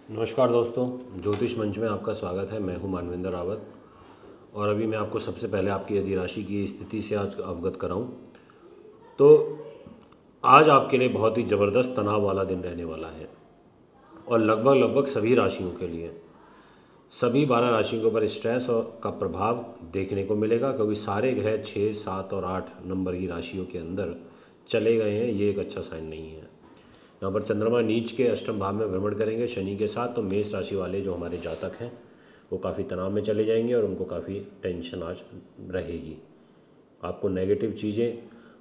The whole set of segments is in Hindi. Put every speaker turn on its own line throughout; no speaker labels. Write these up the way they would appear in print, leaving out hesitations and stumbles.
नमस्कार दोस्तों, ज्योतिष मंच में आपका स्वागत है। मैं हूं मानवेंद्र रावत और अभी मैं आपको सबसे पहले आपकी यदि राशि की स्थिति से आज अवगत कराऊं तो आज आपके लिए बहुत ही ज़बरदस्त तनाव वाला दिन रहने वाला है और लगभग सभी राशियों के लिए, सभी 12 राशियों के ऊपर स्ट्रेस और का प्रभाव देखने को मिलेगा, क्योंकि सारे ग्रह 6, 7 और 8 नंबर की राशियों के अंदर चले गए हैं। ये एक अच्छा साइन नहीं है। यहाँ पर चंद्रमा नीच के अष्टम भाव में भ्रमण करेंगे शनि के साथ, तो मेष राशि वाले जो हमारे जातक हैं वो काफ़ी तनाव में चले जाएंगे और उनको काफ़ी टेंशन आज रहेगी। आपको नेगेटिव चीज़ें,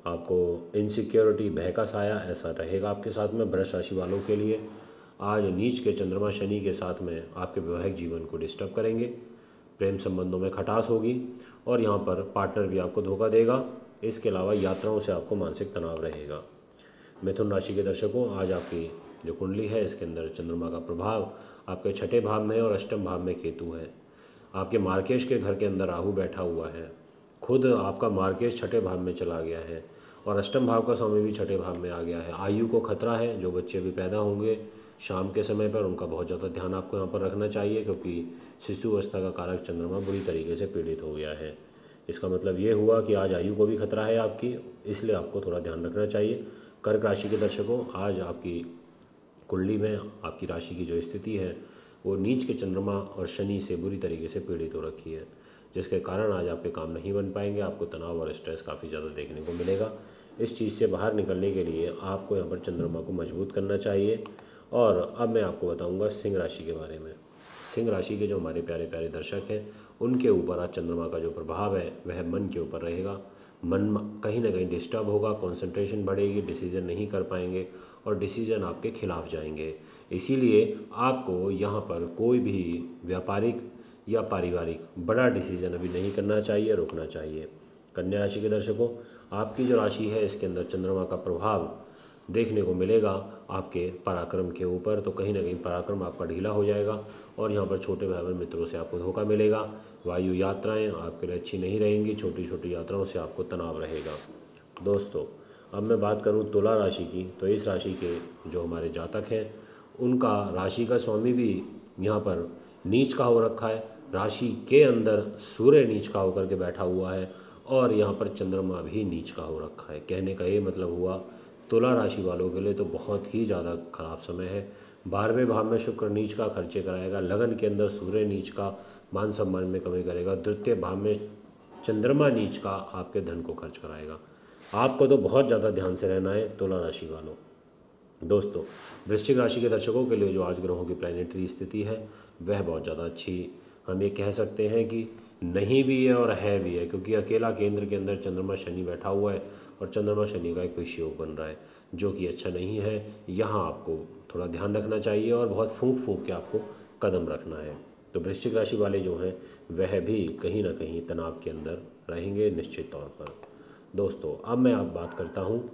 आपको इनसिक्योरिटी, भय का साया ऐसा रहेगा आपके साथ में। वृष राशि वालों के लिए आज नीच के चंद्रमा शनि के साथ में आपके वैवाहिक जीवन को डिस्टर्ब करेंगे, प्रेम संबंधों में खटास होगी और यहाँ पर पार्टनर भी आपको धोखा देगा। इसके अलावा यात्राओं से आपको मानसिक तनाव रहेगा। मिथुन राशि के दर्शकों, आज आपकी जो कुंडली है इसके अंदर चंद्रमा का प्रभाव आपके छठे भाव में और अष्टम भाव में केतु है। आपके मार्केश के घर के अंदर राहु बैठा हुआ है। खुद आपका मार्केश छठे भाव में चला गया है और अष्टम भाव का स्वामी भी छठे भाव में आ गया है। आयु को खतरा है। जो बच्चे भी पैदा होंगे शाम के समय पर, उनका बहुत ज़्यादा ध्यान आपको यहाँ पर रखना चाहिए, क्योंकि शिशु अवस्था का कारक चंद्रमा बुरी तरीके से पीड़ित हो गया है। इसका मतलब ये हुआ कि आज आयु को भी खतरा है आपकी, इसलिए आपको थोड़ा ध्यान रखना चाहिए। कर्क राशि के दर्शकों, आज आपकी कुंडली में आपकी राशि की जो स्थिति है वो नीच के चंद्रमा और शनि से बुरी तरीके से पीड़ित हो रखी है, जिसके कारण आज आपके काम नहीं बन पाएंगे। आपको तनाव और स्ट्रेस काफ़ी ज़्यादा देखने को मिलेगा। इस चीज़ से बाहर निकलने के लिए आपको यहाँ पर चंद्रमा को मजबूत करना चाहिए। और अब मैं आपको बताऊँगा सिंह राशि के बारे में। सिंह राशि के जो हमारे प्यारे प्यारे दर्शक हैं उनके ऊपर आज चंद्रमा का जो प्रभाव है वह मन के ऊपर रहेगा। मन कहीं ना कहीं डिस्टर्ब होगा, कंसंट्रेशन बढ़ेगी, डिसीजन नहीं कर पाएंगे और डिसीजन आपके खिलाफ जाएंगे। इसीलिए आपको यहाँ पर कोई भी व्यापारिक या पारिवारिक बड़ा डिसीजन अभी नहीं करना चाहिए, रोकना चाहिए। कन्या राशि के दर्शकों, आपकी जो राशि है इसके अंदर चंद्रमा का प्रभाव देखने को मिलेगा आपके पराक्रम के ऊपर, तो कहीं ना कहीं पराक्रम आपका ढीला हो जाएगा और यहाँ पर छोटे भाई बहन मित्रों से आपको धोखा मिलेगा। वायु यात्राएं आपके लिए अच्छी नहीं रहेंगी, छोटी छोटी यात्राओं से आपको तनाव रहेगा। दोस्तों, अब मैं बात करूं तुला राशि की, तो इस राशि के जो हमारे जातक हैं उनका राशि का स्वामी भी यहाँ पर नीच का हो रखा है। राशि के अंदर सूर्य नीच का होकर के बैठा हुआ है और यहाँ पर चंद्रमा भी नीच का हो रखा है। कहने का ये मतलब हुआ तुला राशि वालों के लिए तो बहुत ही ज़्यादा खराब समय है। 12वें भाव में शुक्र नीच का खर्चे कराएगा, लगन के अंदर सूर्य नीच का मान सम्मान में कमी करेगा, द्वितीय भाव में चंद्रमा नीच का आपके धन को खर्च कराएगा। आपको तो बहुत ज़्यादा ध्यान से रहना है तुला राशि वालों। दोस्तों, वृश्चिक राशि के दर्शकों के लिए जो आज ग्रहों की प्लैनेटरी स्थिति है वह बहुत ज़्यादा अच्छी हम ये कह सकते हैं कि नहीं भी है और है भी है, क्योंकि अकेला केंद्र के अंदर चंद्रमा शनि बैठा हुआ है और चंद्रमा शनि का एक विषयोग बन रहा है जो कि अच्छा नहीं है। यहाँ आपको थोड़ा ध्यान रखना चाहिए और बहुत फूंक फूंक के आपको कदम रखना है। तो वृश्चिक राशि वाले जो हैं वह भी कहीं ना कहीं तनाव के अंदर रहेंगे निश्चित तौर पर। दोस्तों, अब मैं आप बात करता हूँ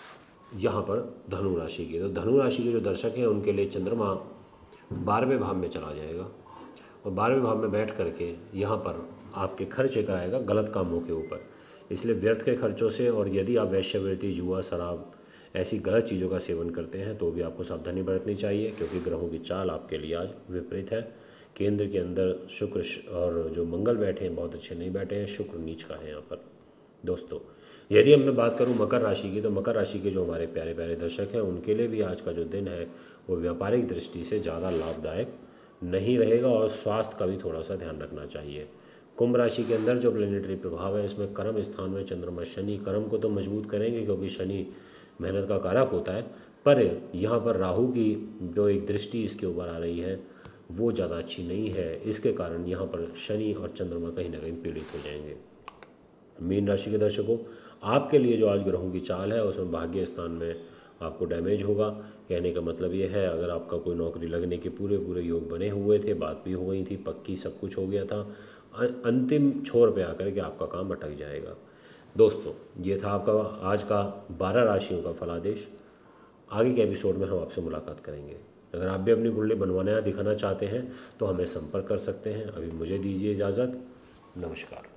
यहाँ पर धनु राशि की। तो धनु राशि के जो दर्शक हैं उनके लिए चंद्रमा 12वें भाव में चला जाएगा और 12वें भाव में बैठ करके यहाँ पर आपके खर्चे कराएगा गलत कामों के ऊपर। इसलिए व्यर्थ के खर्चों से, और यदि आप वेश्यावृत्ति, जुआ, शराब ऐसी गलत चीज़ों का सेवन करते हैं तो भी आपको सावधानी बरतनी चाहिए, क्योंकि ग्रहों की चाल आपके लिए आज विपरीत है। केंद्र के अंदर शुक्र और जो मंगल बैठे हैं बहुत अच्छे नहीं बैठे हैं, शुक्र नीच का है यहाँ पर। दोस्तों, यदि अब मैं बात करूं मकर राशि की, तो मकर राशि के जो हमारे प्यारे प्यारे दर्शक हैं उनके लिए भी आज का जो दिन है वो व्यापारिक दृष्टि से ज़्यादा लाभदायक नहीं रहेगा और स्वास्थ्य का भी थोड़ा सा ध्यान रखना चाहिए। कुंभ राशि के अंदर जो प्लेनेटरी प्रभाव है इसमें कर्म स्थान में चंद्रमा शनि कर्म को तो मजबूत करेंगे, क्योंकि शनि मेहनत का कारक होता है, पर यहाँ पर राहु की जो एक दृष्टि इसके ऊपर आ रही है वो ज़्यादा अच्छी नहीं है। इसके कारण यहाँ पर शनि और चंद्रमा कहीं ना कहीं पीड़ित हो जाएंगे। मीन राशि के दर्शकों, आपके लिए जो आज ग्रहों की चाल है उसमें भाग्य स्थान में आपको डैमेज होगा। कहने का मतलब ये है, अगर आपका कोई नौकरी लगने के पूरे पूरे योग बने हुए थे, बात भी हो गई थी, पक्की सब कुछ हो गया था, अंतिम छोर पे आकर के आपका काम अटक जाएगा। दोस्तों, ये था आपका आज का 12 राशियों का फलादेश। आगे के एपिसोड में हम आपसे मुलाकात करेंगे। अगर आप भी अपनी कुंडली बनवाना या दिखाना चाहते हैं तो हमें संपर्क कर सकते हैं। अभी मुझे दीजिए इजाज़त। नमस्कार।